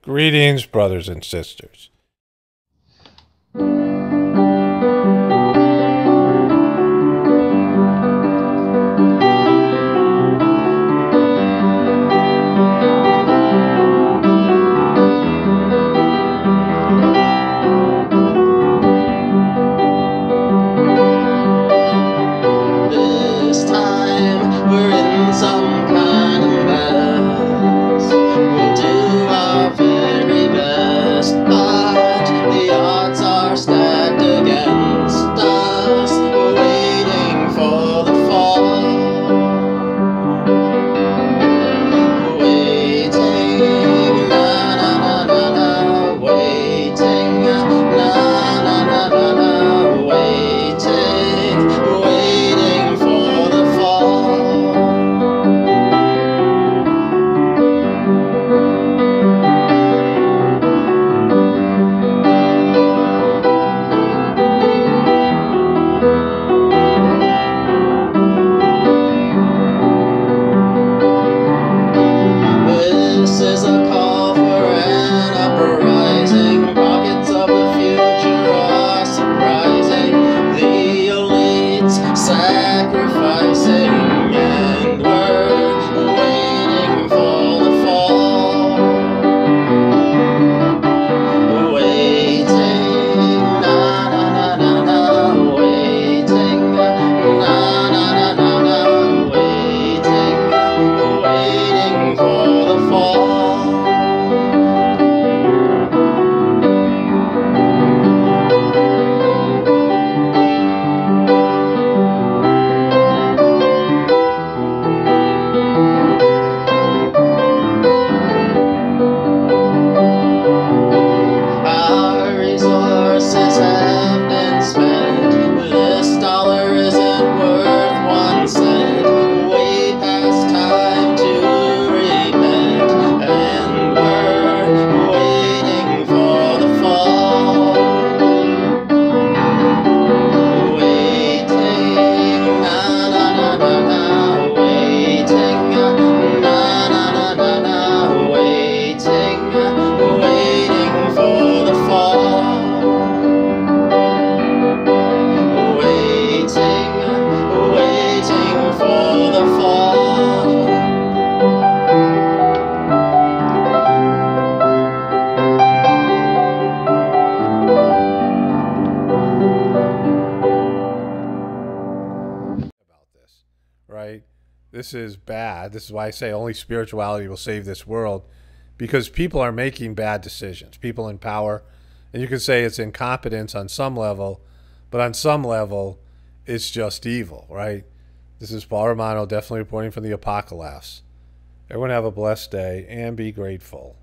Greetings, brothers and sisters. This time we're in some kind of mess. We'll do our very best, but the odds are stacked against us. We're waiting for the fall. Waiting, na na na na na. Waiting, na na na na na. Waiting, waiting for the fall. This is a call for an uprising. Pockets of the future are surprising. The elites sacrificing, and we're waiting for the fall. Waiting, na na na na na. Waiting, na na na na na. Waiting, waiting for the fall. Our resources have been spent. This dollar isn't worth 1 cent. Way past time to repent, and we're waiting for the fall. Waiting, na na na na na. Waiting, na na na na na. Waiting, waiting for the fall. Waiting, waiting for the fall. About this, right? This is bad. This is why I say only spirituality will save this world, because people are making bad decisions. People in power, and you can say it's incompetence on some level, but on some level, it's just evil, right? This is Paul Romano, definitely reporting from the apocalypse. Everyone have a blessed day and be grateful.